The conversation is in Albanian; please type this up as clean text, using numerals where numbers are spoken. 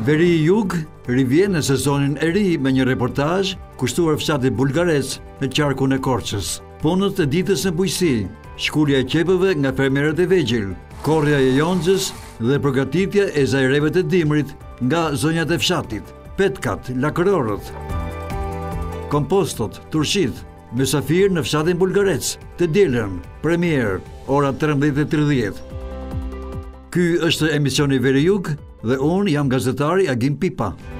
Veri i Jug rivjen në sezonin e ri me një reportazh kushtuar fshatit bulgarec në qarkun e Korçës. Punët e ditës në bujqësi, shkurja e qepëve nga fermerët e vegjël, korrja e jonxhës dhe përgatitja e zajreve të dimrit nga zonjat e fshatit, petkat, lakërorët, kompostot, turshit, mysafir në fshatin bulgarec, të dielën, premier, ora 13:30. Ky është emisioni Veri Jug dhe unë jam gazetari Agim Pipa.